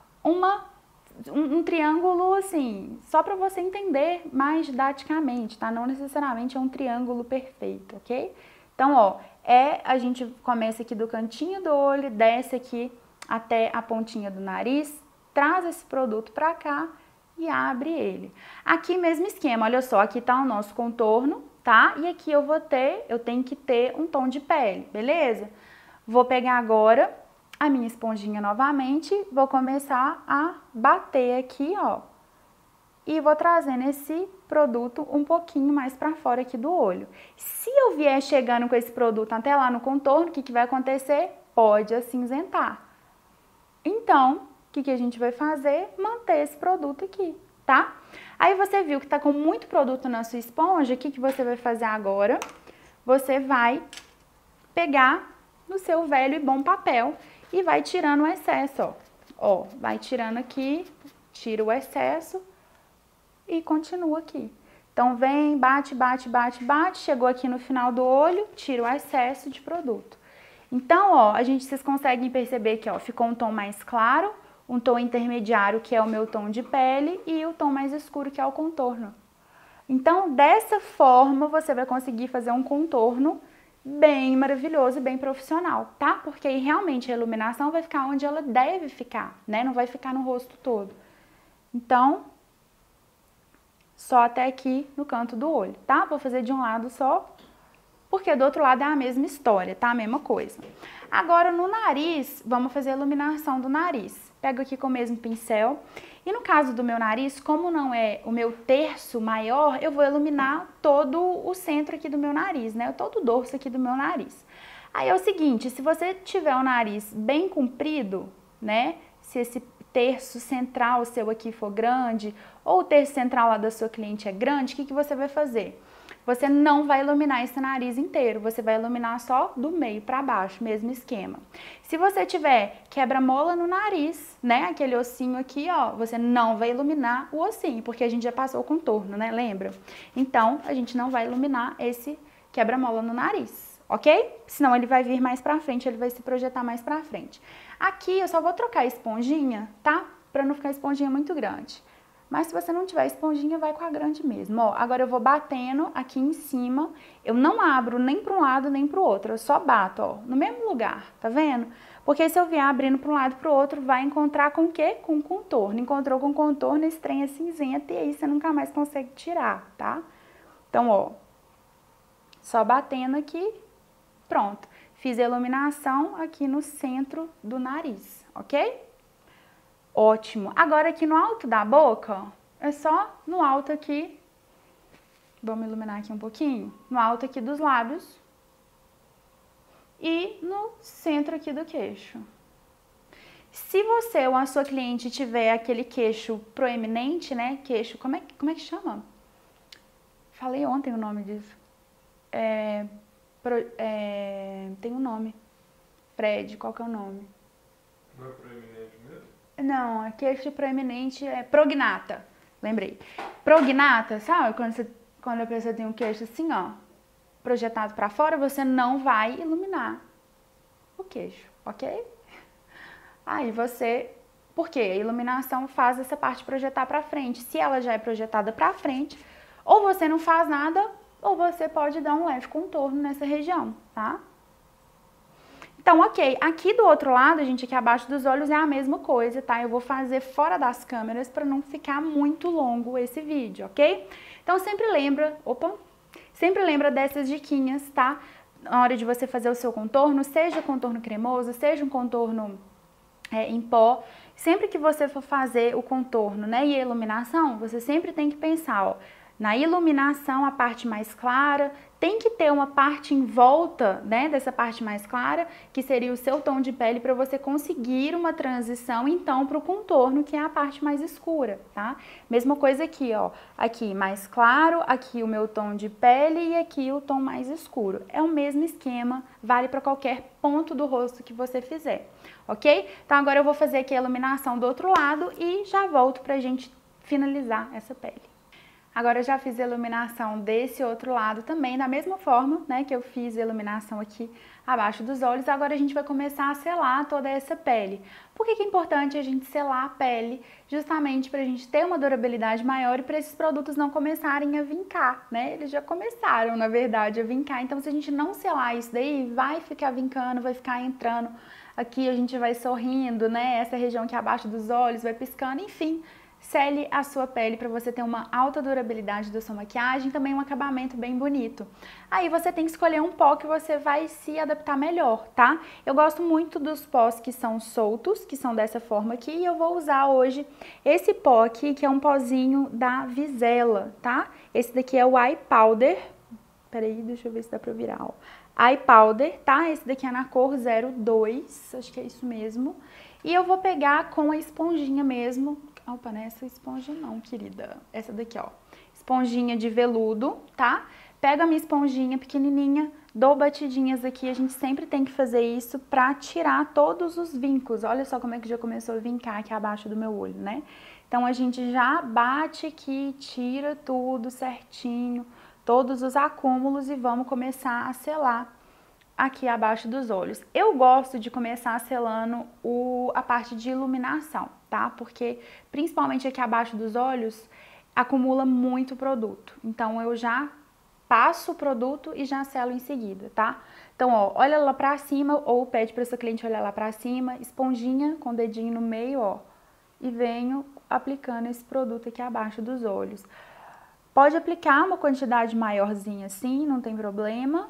um triângulo, assim, só para você entender mais didaticamente, tá? Não necessariamente é um triângulo perfeito, ok? Então, ó, a gente começa aqui do cantinho do olho, desce aqui até a pontinha do nariz, traz esse produto pra cá e abre ele. Aqui mesmo esquema, olha só, aqui tá o nosso contorno, tá? E aqui eu tenho que ter um tom de pele, beleza? Vou pegar agora a minha esponjinha novamente, vou começar a bater aqui, ó, e vou trazendo esse produto um pouquinho mais pra fora aqui do olho. Se eu vier chegando com esse produto até lá no contorno, o que vai acontecer? Pode acinzentar. Então, o que a gente vai fazer? Manter esse produto aqui, tá? Aí você viu que tá com muito produto na sua esponja, o que que você vai fazer agora? Você vai pegar no seu velho e bom papel e vai tirando o excesso, ó. Ó, vai tirando aqui, tira o excesso e continua aqui. Então, vem, bate, bate, bate, bate, chegou aqui no final do olho, tira o excesso de produto. Então, ó, vocês conseguem perceber que, ó, ficou um tom mais claro, um tom intermediário, que é o meu tom de pele, e o tom mais escuro, que é o contorno. Então, dessa forma, você vai conseguir fazer um contorno bem maravilhoso, bem profissional, tá? Porque aí, realmente, a iluminação vai ficar onde ela deve ficar, né? Não vai ficar no rosto todo. Então, só até aqui no canto do olho, tá? Vou fazer de um lado só, porque do outro lado é a mesma história, tá? A mesma coisa. Agora, no nariz, vamos fazer a iluminação do nariz. Pego aqui com o mesmo pincel. E no caso do meu nariz, como não é o meu terço maior, eu vou iluminar todo o centro aqui do meu nariz, né? Todo o dorso aqui do meu nariz. Aí é o seguinte, se você tiver o nariz bem comprido, né? Se esse terço central seu aqui for grande, ou o terço central lá da sua cliente é grande, o que que você vai fazer? Você não vai iluminar esse nariz inteiro, você vai iluminar só do meio para baixo, mesmo esquema. Se você tiver quebra-mola no nariz, né, aquele ossinho aqui, ó, você não vai iluminar o ossinho, porque a gente já passou o contorno, né, lembra? Então, a gente não vai iluminar esse quebra-mola no nariz, ok? Senão ele vai vir mais pra frente, ele vai se projetar mais pra frente. Aqui eu só vou trocar a esponjinha, tá? Pra não ficar a esponjinha muito grande. Mas se você não tiver esponjinha, vai com a grande mesmo. Ó, agora eu vou batendo aqui em cima. Eu não abro nem para um lado nem para o outro. Eu só bato, ó, no mesmo lugar, tá vendo? Porque se eu vier abrindo para um lado e para o outro, vai encontrar com o quê? Com contorno. Encontrou com contorno, esse trem é cinzento e aí você nunca mais consegue tirar, tá? Então, ó, só batendo aqui, pronto. Fiz a iluminação aqui no centro do nariz, ok? Ótimo. Agora aqui no alto da boca, ó, é só no alto aqui, vamos iluminar aqui um pouquinho, no alto aqui dos lábios e no centro aqui do queixo. Se você ou a sua cliente tiver aquele queixo proeminente, né, queixo, como é que chama? Falei ontem o nome disso. Tem um nome. Fred, qual que é o nome? Não é proeminente mesmo? Não, queixo proeminente é prognata, lembrei. Prognata, sabe? Quando a pessoa tem um queixo assim, ó, projetado pra fora, você não vai iluminar o queixo, ok? Aí você... Por quê? A iluminação faz essa parte projetar pra frente. Se ela já é projetada pra frente, ou você não faz nada, ou você pode dar um leve contorno nessa região, tá? Então, ok, aqui do outro lado, gente, aqui abaixo dos olhos é a mesma coisa, tá? Eu vou fazer fora das câmeras para não ficar muito longo esse vídeo, ok? Então, sempre lembra dessas diquinhas, tá? Na hora de você fazer o seu contorno, seja contorno cremoso, seja um contorno em pó, sempre que você for fazer o contorno, né, e a iluminação, você sempre tem que pensar, ó, na iluminação, a parte mais clara, tem que ter uma parte em volta, né, dessa parte mais clara, que seria o seu tom de pele, para você conseguir uma transição, então, para o contorno, que é a parte mais escura, tá? Mesma coisa aqui, ó, aqui mais claro, aqui o meu tom de pele e aqui o tom mais escuro. É o mesmo esquema, vale para qualquer ponto do rosto que você fizer, ok? Então, agora eu vou fazer aqui a iluminação do outro lado e já volto pra gente finalizar essa pele. Agora eu já fiz a iluminação desse outro lado também, da mesma forma, né, que eu fiz a iluminação aqui abaixo dos olhos. Agora a gente vai começar a selar toda essa pele. Por que que é importante a gente selar a pele? Justamente para a gente ter uma durabilidade maior e para esses produtos não começarem a vincar, né? Eles já começaram, na verdade, a vincar. Então, se a gente não selar isso daí, vai ficar vincando, vai ficar entrando. Aqui a gente vai sorrindo, né? Essa região aqui abaixo dos olhos vai piscando, enfim. Sele a sua pele para você ter uma alta durabilidade da sua maquiagem, também um acabamento bem bonito. Aí você tem que escolher um pó que você vai se adaptar melhor, tá? Eu gosto muito dos pós que são soltos, que são dessa forma aqui, e eu vou usar hoje esse pó aqui, que é um pozinho da Vizela, tá? Esse daqui é o Eye Powder. Peraí, deixa eu ver se dá pra virar, ó. Eye Powder, tá? Esse daqui é na cor 02, acho que é isso mesmo. E eu vou pegar com a esponjinha mesmo. Opa, não é essa esponja não, querida. Essa daqui, ó. Esponjinha de veludo, tá? Pego a minha esponjinha pequenininha, dou batidinhas aqui. A gente sempre tem que fazer isso pra tirar todos os vincos. Olha só como é que já começou a vincar aqui abaixo do meu olho, né? Então, a gente já bate aqui, tira tudo certinho, todos os acúmulos e vamos começar a selar aqui abaixo dos olhos. Eu gosto de começar selando a parte de iluminação, tá? Porque principalmente aqui abaixo dos olhos acumula muito produto. Então eu já passo o produto e já selo em seguida, tá? Então, ó, olha lá pra cima ou pede pra sua cliente olhar lá pra cima, esponjinha com o dedinho no meio, ó, e venho aplicando esse produto aqui abaixo dos olhos. Pode aplicar uma quantidade maiorzinha assim, não tem problema.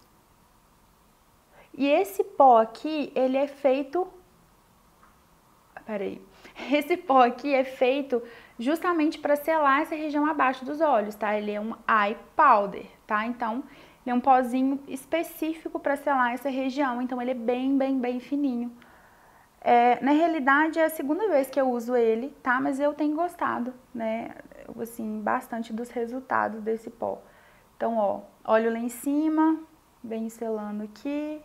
E esse pó aqui, ele é feito... Peraí. Esse pó aqui é feito justamente para selar essa região abaixo dos olhos, tá? Ele é um eye powder, tá? Então, ele é um pozinho específico para selar essa região. Então, ele é bem fininho. Na realidade, é a segunda vez que eu uso ele, tá? Mas eu tenho gostado, né? Assim, bastante dos resultados desse pó. Então, ó, olho lá em cima, venho selando aqui.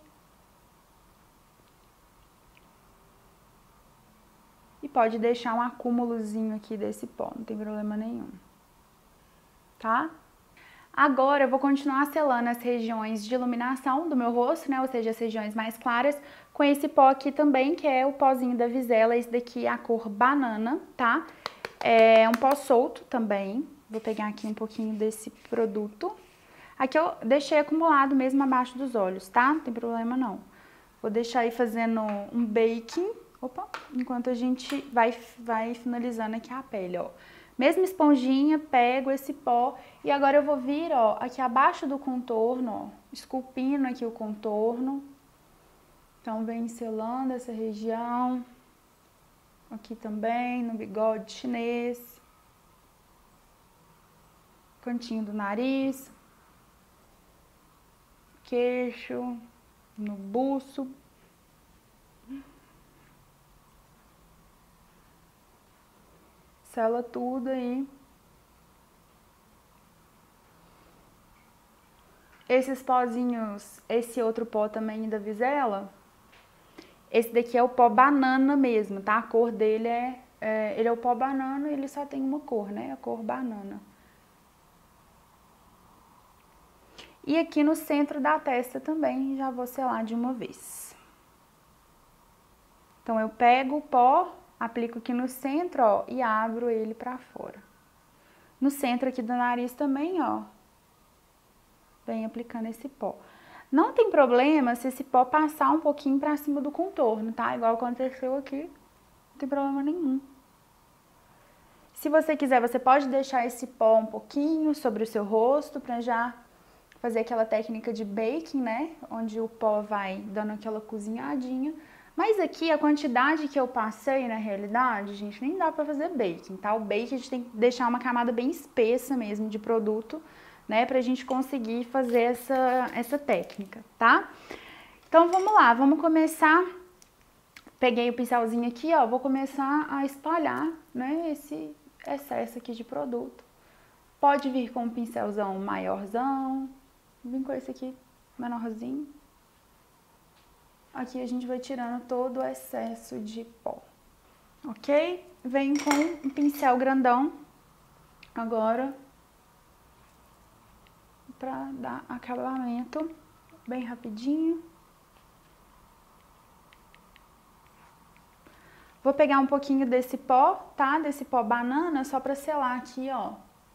E pode deixar um acúmulozinho aqui desse pó, não tem problema nenhum, tá? Agora eu vou continuar selando as regiões de iluminação do meu rosto, né? Ou seja, as regiões mais claras, com esse pó aqui também, que é o pozinho da Visela. Esse daqui é a cor banana, tá? É um pó solto também. Vou pegar aqui um pouquinho desse produto. Aqui eu deixei acumulado mesmo abaixo dos olhos, tá? Não tem problema não. Vou deixar aí fazendo um baking. Opa, enquanto a gente vai finalizando aqui a pele, ó. Mesma esponjinha, pego esse pó e agora eu vou vir, ó, aqui abaixo do contorno, ó, esculpindo aqui o contorno. Então, vem selando essa região. Aqui também, no bigode chinês. Cantinho do nariz. Queixo, no buço. Sela tudo aí. Esses pozinhos, esse outro pó também da Visela, esse daqui é o pó banana mesmo, tá? A cor dele ele é o pó banana e ele só tem uma cor, né? A cor banana. E aqui no centro da testa também já vou selar de uma vez. Então eu pego o pó, aplico aqui no centro, ó, e abro ele pra fora. No centro aqui do nariz também, ó, venho aplicando esse pó. Não tem problema se esse pó passar um pouquinho pra cima do contorno, tá? Igual aconteceu aqui, não tem problema nenhum. Se você quiser, você pode deixar esse pó um pouquinho sobre o seu rosto pra já fazer aquela técnica de baking, né? Onde o pó vai dando aquela cozinhadinha. Mas aqui, a quantidade que eu passei, na realidade, gente, nem dá pra fazer baking, tá? O baking a gente tem que deixar uma camada bem espessa mesmo de produto, né? Pra gente conseguir fazer essa técnica, tá? Então, vamos lá, vamos começar. Peguei o pincelzinho aqui, ó, vou começar a espalhar, né? Esse excesso aqui de produto. Pode vir com um pincelzão maiorzão, vim com esse aqui menorzinho. Aqui a gente vai tirando todo o excesso de pó, ok? Venho com um pincel grandão, agora, pra dar acabamento bem rapidinho. Vou pegar um pouquinho desse pó, tá? Desse pó banana, só pra selar aqui, ó,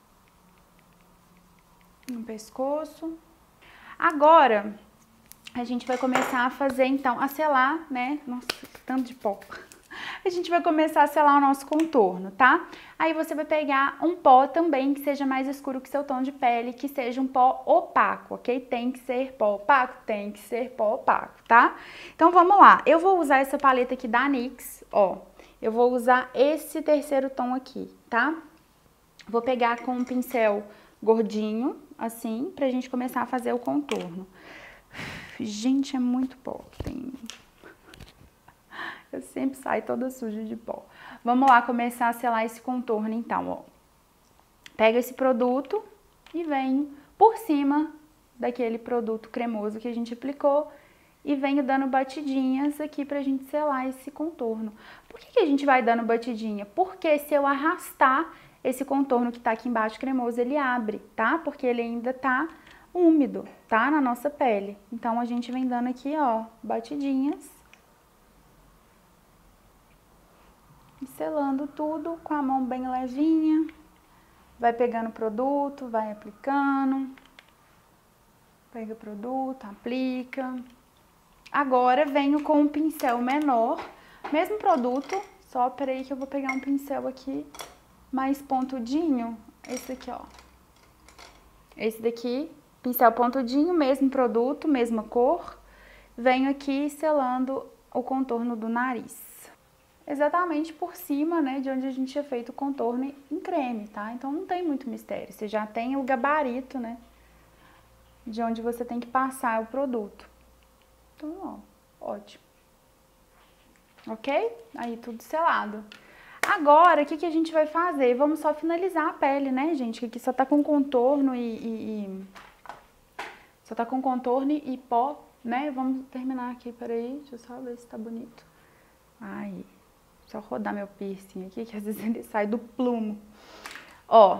no pescoço. Agora, a gente vai começar a fazer, então, a selar, né? Nossa, tanto de pó. A gente vai começar a selar o nosso contorno, tá? Aí você vai pegar um pó também que seja mais escuro que seu tom de pele, que seja um pó opaco, ok? Tem que ser pó opaco? Tem que ser pó opaco, tá? Então, vamos lá. Eu vou usar essa paleta aqui da NYX, ó. Eu vou usar esse terceiro tom aqui, tá? Vou pegar com um pincel gordinho, assim, pra gente começar a fazer o contorno. Gente, é muito pó. Eu sempre saio toda suja de pó. Vamos lá começar a selar esse contorno então, ó. Pega esse produto e venho por cima daquele produto cremoso que a gente aplicou e venho dando batidinhas aqui pra gente selar esse contorno. Por que a gente vai dando batidinha? Porque se eu arrastar esse contorno que tá aqui embaixo cremoso, ele abre, tá? Porque ele ainda tá úmido, tá? Na nossa pele. Então, a gente vem dando aqui, ó, batidinhas. E selando tudo com a mão bem levinha. Vai pegando o produto, vai aplicando. Pega o produto, aplica. Agora, venho com um pincel menor. Mesmo produto, só peraí que eu vou pegar um pincel aqui mais pontudinho. Esse aqui, ó. Esse daqui, pincel pontudinho, mesmo produto, mesma cor. Venho aqui selando o contorno do nariz. Exatamente por cima, né, de onde a gente tinha feito o contorno em creme, tá? Então não tem muito mistério, você já tem o gabarito, né, de onde você tem que passar o produto. Então, ó, ótimo. Ok? Aí tudo selado. Agora, o que a gente vai fazer? Vamos só finalizar a pele, né, gente? Que aqui só tá com contorno só tá com contorno e pó, né? Vamos terminar aqui, peraí, deixa eu só ver se tá bonito. Aí. Só rodar meu piercing aqui, que às vezes ele sai do plumo. Ó.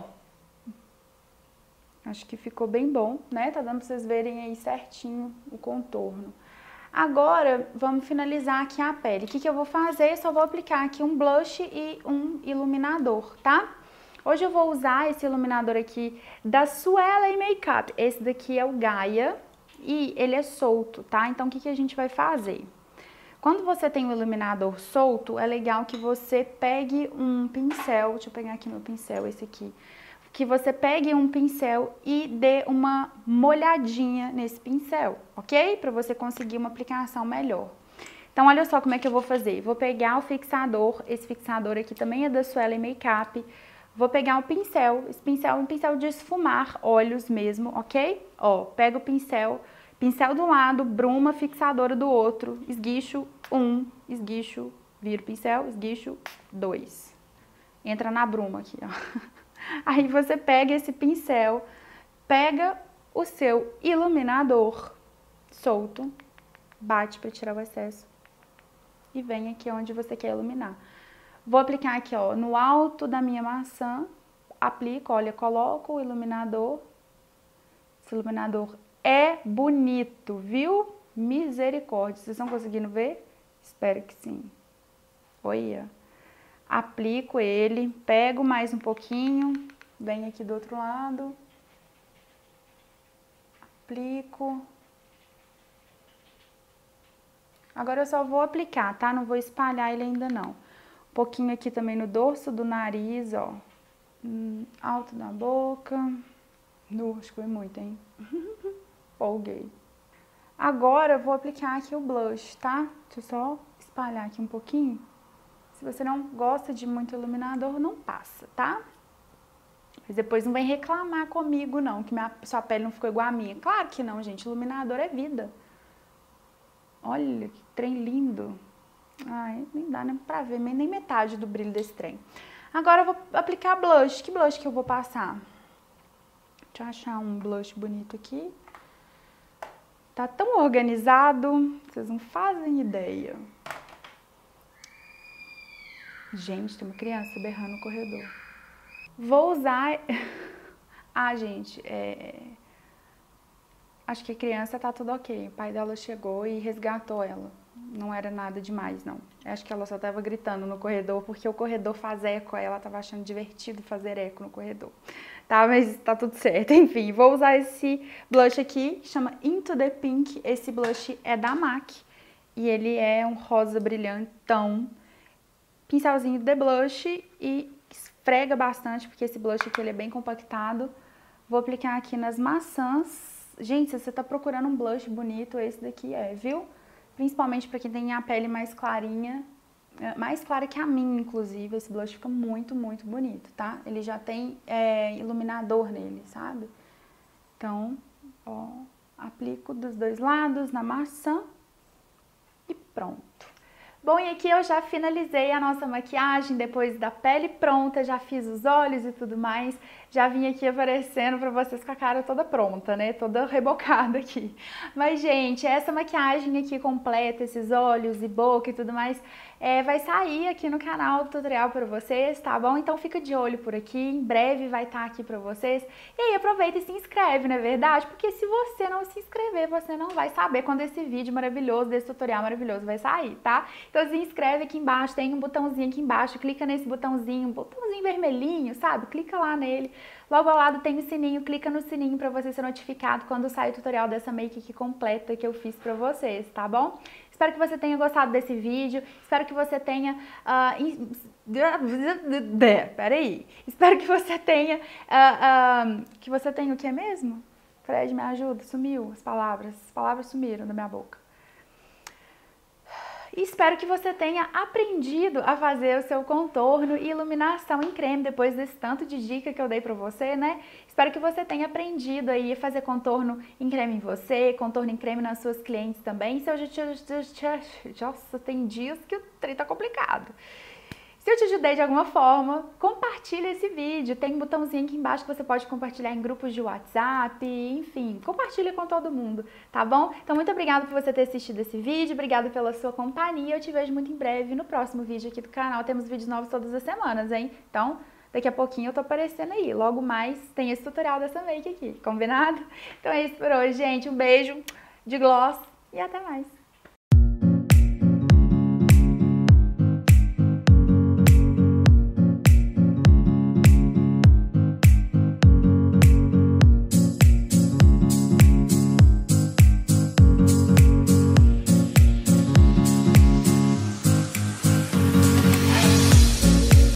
Acho que ficou bem bom, né? Tá dando pra vocês verem aí certinho o contorno. Agora, vamos finalizar aqui a pele. O que eu vou fazer? Só vou aplicar aqui um blush e um iluminador, tá? Hoje eu vou usar esse iluminador aqui da Suela Makeup. Esse daqui é o Gaia e ele é solto, tá? Então, o que a gente vai fazer? Quando você tem o iluminador solto, é legal que você pegue um pincel, deixa eu pegar aqui meu pincel, esse aqui, que você pegue um pincel e dê uma molhadinha nesse pincel, ok? Para você conseguir uma aplicação melhor. Então, olha só como é que eu vou fazer. Vou pegar o fixador, esse fixador aqui também é da Suela Makeup. Vou pegar um pincel, esse pincel é um pincel de esfumar olhos mesmo, ok? Ó, pega o pincel de um lado, bruma fixadora do outro, esguicho 1, esguicho, viro o pincel, esguicho 2. Entra na bruma aqui, ó. Aí você pega esse pincel, pega o seu iluminador solto, bate para tirar o excesso e vem aqui onde você quer iluminar. Vou aplicar aqui, ó, no alto da minha maçã, aplico, olha, coloco o iluminador. Esse iluminador é bonito, viu? Misericórdia. Vocês estão conseguindo ver? Espero que sim. Olha. Aplico ele, pego mais um pouquinho, venho aqui do outro lado. Aplico. Agora eu só vou aplicar, tá? Não vou espalhar ele ainda não. Um pouquinho aqui também no dorso do nariz, ó. Alto da boca. Acho que foi muito, hein? Polguei. Agora eu vou aplicar aqui o blush, tá? Deixa eu só espalhar aqui um pouquinho. Se você não gosta de muito iluminador, não passa, tá? Mas depois não vem reclamar comigo, não, que sua pele não ficou igual a minha. Claro que não, gente. Iluminador é vida. Olha que trem lindo. Ai, nem dá nem pra ver, nem metade do brilho desse trem. Agora eu vou aplicar blush. Que blush que eu vou passar? Deixa eu achar um blush bonito aqui. Tá tão organizado, vocês não fazem ideia. Gente, tem uma criança berrando no corredor. Vou usar... Ah, gente, acho que a criança tá tudo ok. O pai dela chegou e resgatou ela. Não era nada demais, não. Acho que ela só tava gritando no corredor, porque o corredor faz eco, aí ela tava achando divertido fazer eco no corredor. Tá, mas tá tudo certo. Enfim, vou usar esse blush aqui, que chama Into the Pink. Esse blush é da MAC e ele é um rosa brilhantão. Pincelzinho de blush e esfrega bastante, porque esse blush aqui ele é bem compactado. Vou aplicar aqui nas maçãs. Gente, se você tá procurando um blush bonito, esse daqui viu? Principalmente pra quem tem a pele mais clarinha, mais clara que a minha, inclusive. Esse blush fica muito, muito bonito, tá? Ele já tem iluminador nele, sabe? Então, ó, Aplico dos dois lados na maçã e pronto. Bom, e aqui eu já finalizei a nossa maquiagem, depois da pele pronta, já fiz os olhos e tudo mais. Já vim aqui aparecendo pra vocês com a cara toda pronta, né? Toda rebocada aqui. Mas, gente, essa maquiagem aqui completa, esses olhos e boca e tudo mais, vai sair aqui no canal do tutorial pra vocês, tá bom? Então fica de olho por aqui, em breve vai estar aqui pra vocês. E aí aproveita e se inscreve, não é verdade? Porque se você não se inscrever, você não vai saber quando esse vídeo maravilhoso, desse tutorial maravilhoso vai sair, tá? Então se inscreve aqui embaixo, tem um botãozinho aqui embaixo, clica nesse botãozinho, um botãozinho vermelhinho, sabe? Clica lá nele. Logo ao lado tem o sininho, clica no sininho pra você ser notificado quando sair o tutorial dessa make aqui completa que eu fiz pra vocês, tá bom? Espero que você tenha gostado desse vídeo, espero que você tenha... Espero que você tenha... que você tenha o que mesmo? Fred, me ajuda, sumiu as palavras sumiram da minha boca. E espero que você tenha aprendido a fazer o seu contorno e iluminação em creme, depois desse tanto de dica que eu dei pra você, né? Espero que você tenha aprendido aí a fazer contorno em creme em você, contorno em creme nas suas clientes também. Se eu Nossa, tem dias que o trem tá complicado. Se eu te ajudei de alguma forma, compartilha esse vídeo. Tem um botãozinho aqui embaixo que você pode compartilhar em grupos de WhatsApp, enfim, compartilha com todo mundo, tá bom? Então, muito obrigada por você ter assistido esse vídeo, obrigada pela sua companhia. Eu te vejo muito em breve no próximo vídeo aqui do canal. Temos vídeos novos todas as semanas, hein? Então, daqui a pouquinho eu tô aparecendo aí. Logo mais tem esse tutorial dessa make aqui, combinado? Então é isso por hoje, gente. Um beijo de gloss e até mais.